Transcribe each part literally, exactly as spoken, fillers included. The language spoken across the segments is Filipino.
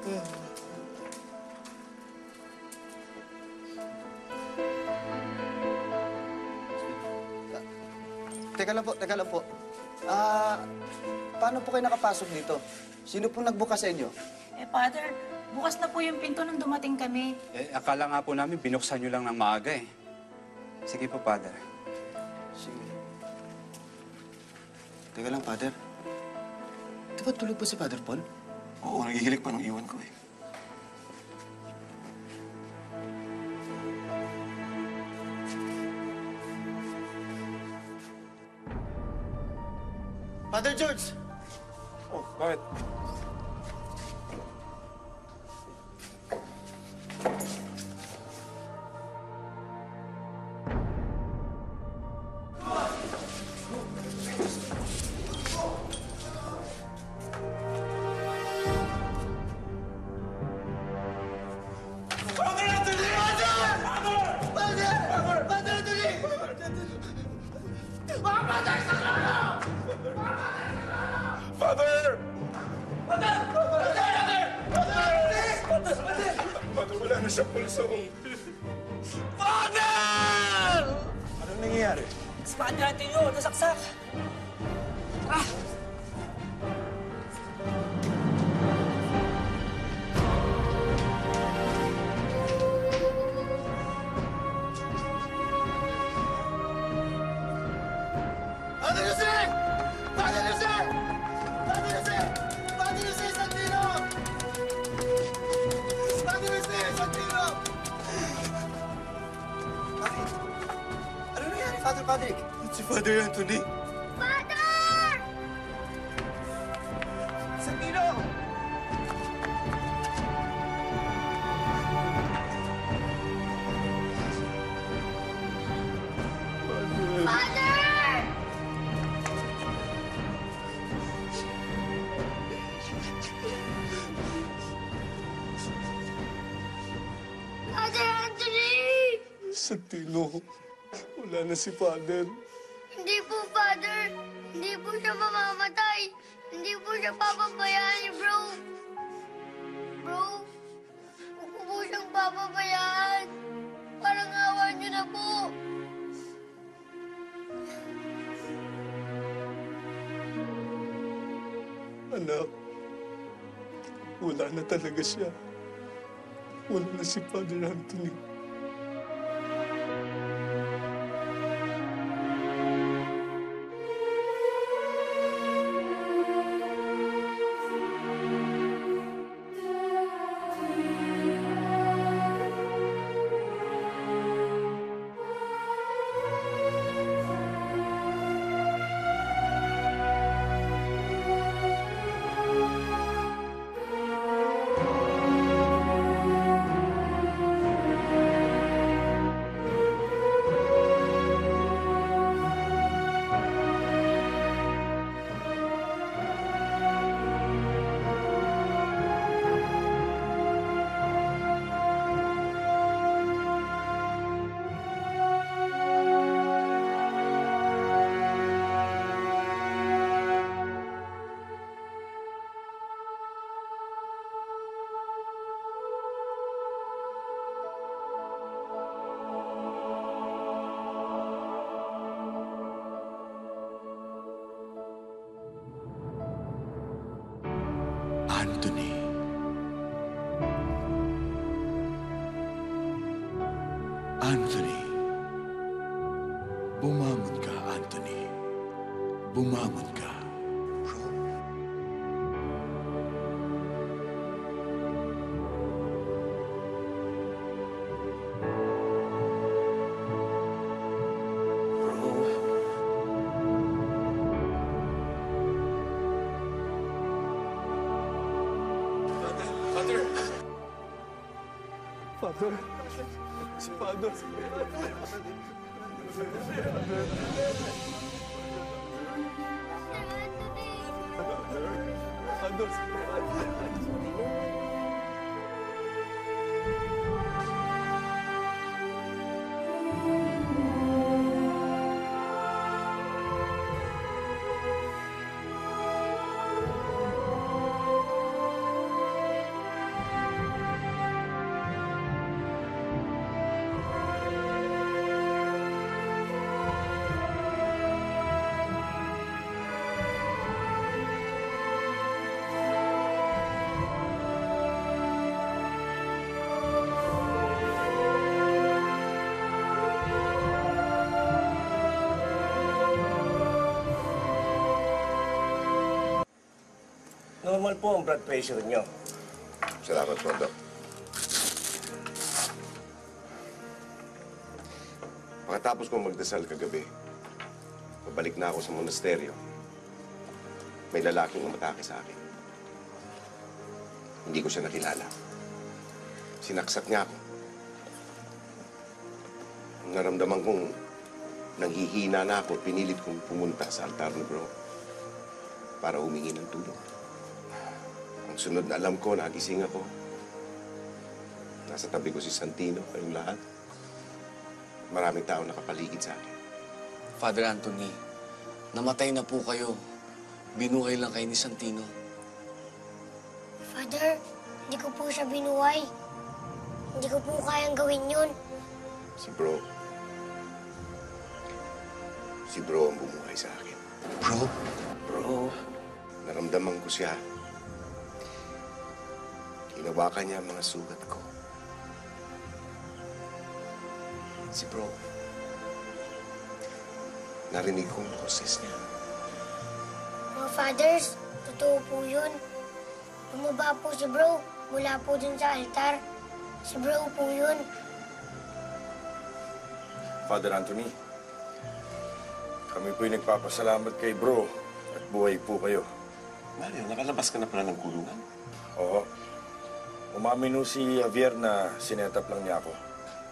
Teka lang po, teka lang po. Ah, paano po kayo nakapasok dito? Sino pong nagbukas sa inyo? Eh, Father, bukas na po yung pinto nung dumating kami. Eh, akala nga po namin binuksan nyo lang ng maaga eh. Sige po, Father. Sige. Teka lang, Father. Di ba tulog po si Father Paul? Oo, nagigilig pa nung iwan ko eh. Father George! Oh, bakit? Father! Father! Father! Father! Father, wala na siya pulso. Father! Anong nangyayari? Espada natin yun, nasaksak! Ah! Father Jose! Father Jose! Father Jose! Father Jose Santino! Father Jose Santino! Bakit? Ano nangyari, Father Patrick? Si Father Anthony. Father! Santino! Father! Father Anthony! Santino, wala na si Father. Hindi po, Father. Hindi po siya mamamatay. Hindi po siya papabayaan ni Bro. Bro, huwag ko po siyang papabayaan. Parang awa niyo na po. Anak, wala na talaga siya. Wala na si Father Anthony. Anthony. Anthony. Bumangon ka, Anthony. Bumangon ka. Father! Father! Si Father! Father! Normal po ang blood pressure niyo. Salamat po, Dok. Pagkatapos kong magdasal kagabi, pabalik na ako sa monasteryo. May lalaking umatake sa akin. Hindi ko siya nakilala. Sinaksak niya ako. Naramdaman kong nanghihina na ako, pinilit kong pumunta sa altar ni Bro para humingi ng tulong. Ang sunod na alam ko, nagising ako. Nasa tabi ko si Santino, kayong lahat. Maraming tao nakapaligid sa akin. Father Anthony, namatay na po kayo. Binuhay lang kayo ni Santino. Father, hindi ko po siya binuhay. Hindi ko po kayang gawin yun. Si Bro. Si Bro ang bumuhay sa akin. Bro? Bro, naramdaman ko siya. Hinawakan niya ang mga sugat ko. Si Bro, narinig ko ang boses niya. Mga fathers, totoo po yun. Bumaba po si bro mula po dun sa altar. Si bro po yun. Father Anthony, kami po'y nagpapasalamat kay bro at buhay po kayo. Mario, nakalabas ka na pala ng kulungan? Oo. Umamin ho si Javier na sinetap lang niya ako.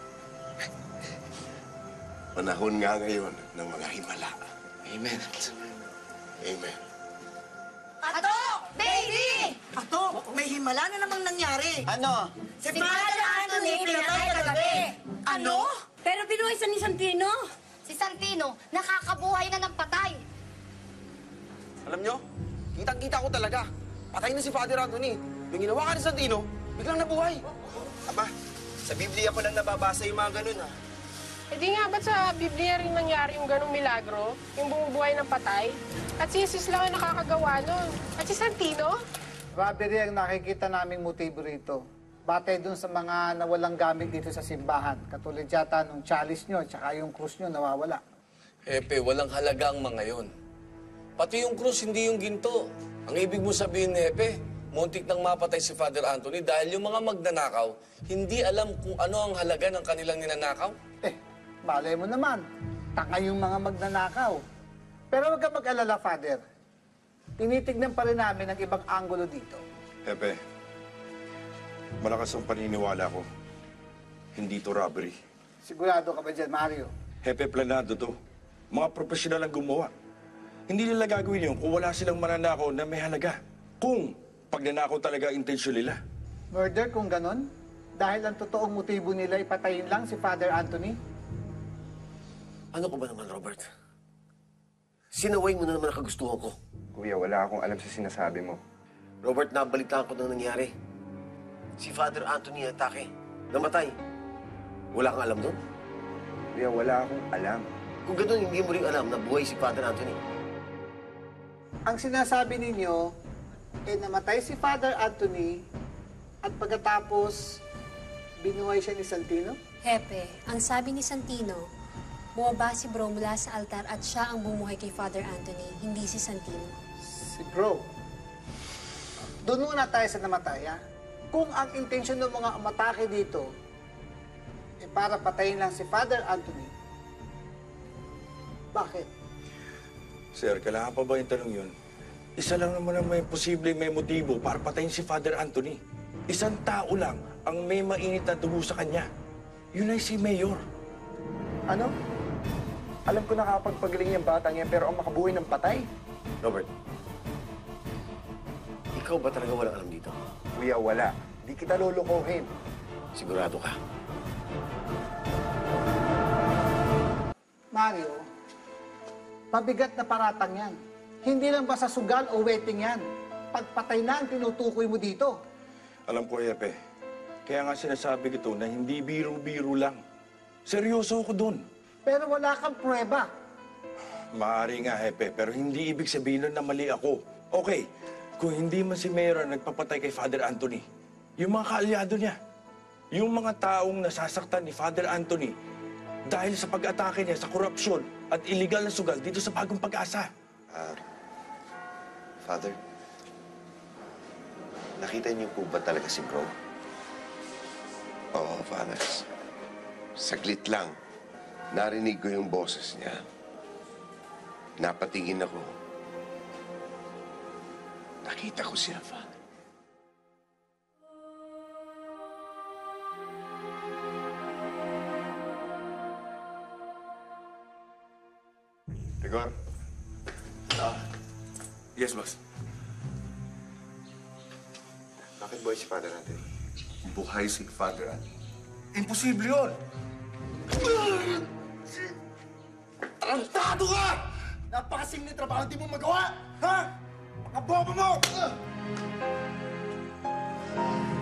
Panahon nga ngayon ng mga himala. Amen. Amen. Ato! Baby! Ato, may himala na namang nangyari. Ano? Si Father Anthony pinatay kagabi. Ano? Pero pinuhay sa ni Santino. Si Santino, nakakabuhay na ng patay. Alam nyo, kitang-kita ko talaga. Patay na si Father Anthony. Yung ginawa ka ni Santino, biglang nabuhay. Aba, sa Biblia ko lang nababasa yung mga ganun, ah. E di nga, ba't sa Biblia rin nangyari yung ganong milagro? Yung bumubuhay ng patay? At si Jesus lang ang nakakagawa nun. At si Santino? Robbery ang nakikita naming motibo rito. Batay dun sa mga nawalang gamit dito sa simbahan. Katulad yata nung chalice nyo, tsaka yung krus nyo nawawala. Epe, walang halaga ang mga yon. Pati yung krus, hindi yung ginto. Ang ibig mo sabihin, Epe, muntik nang mapatay si Father Anthony dahil yung mga magnanakaw, hindi alam kung ano ang halaga ng kanilang ninanakaw. Eh, malay mo naman. Tanga yung mga magnanakaw. Pero huwag ka mag-alala, Father. Tinitignan pa rin namin ang ibang anggulo dito. Pepe, malakas ang paniniwala ko. Hindi to robbery. Sigurado ka ba dyan, Mario? Hepe, planado to. Mga profesional ang gumawa. Hindi nila gagawin yun kung wala silang mananakaw na may halaga. Kung pagnanakaw talaga ang intensyon nila. Murder kung ganon? Dahil ang totoong motibo nila ipatayin lang si Father Anthony? Ano ko ba naman, Robert? Sinaway mo na naman ang kagustuhan ko. Kuya, wala akong alam sa sinasabi mo. Robert, nabalitaan ko nang nangyari. Si Father Anthony atake. Namatay. Wala kang alam doon? Kuya, wala akong alam. Kung gano'n, hindi mo rin alam na buhay si Father Anthony. Ang sinasabi ninyo, eh namatay si Father Anthony at pagkatapos binuhay siya ni Santino? Hepe, ang sabi ni Santino, bumaba si bro mula sa altar at siya ang bumuhay kay Father Anthony, hindi si Santino. Si bro. Doon muna tayo sa namatay, ha? Kung ang intensyon ng mga umatake dito eh para patayin lang si Father Anthony, bakit? Sir, kailangan pa ba yung tanong yun? Isa lang naman ang may posible may motibo para patayin si Father Anthony. Isang tao lang ang may mainit na dugo sa kanya. Yun ay si Mayor. Ano? Alam ko nakapagpagaling yung batang yan, pero ang makabuhay ng patay? Robert, ikaw ba talaga walang alam dito? Kuya, wala. Di kita lulukuhin. Sigurado ka? Mario, mabigat na paratang yan. Hindi lang basta sugal o waiting yan. Pagpatay na ang tinutukoy mo dito. Alam ko, Epe. Kaya nga sinasabi ko na hindi biro-biro lang. Seryoso ako dun. Pero wala kang pruweba. Maaari nga, Epe, pero hindi ibig sabihin nun na mali ako. Okay, kung hindi man si Mayor ang nagpapatay kay Father Anthony, yung mga kaalyado niya, yung mga taong nasasaktan ni Father Anthony dahil sa pag-atake niya sa korupsyon at illegal na sugal dito sa Bagong Pag-asa. Ah, Father, Nakita niyo po ba talaga si Bro? Oo, Father. Saglit lang. Narinig ko yung boses niya. Napatingin ako. Nakita ko siya, Father. Rigor? Ah. Yes, boss. Bakit boy si Father Anthony? Buhay si Father Anthony. Imposible yun! Tarantado ka! Napakasimple trabaho di mo magawa! Ha? Mga bobo mo!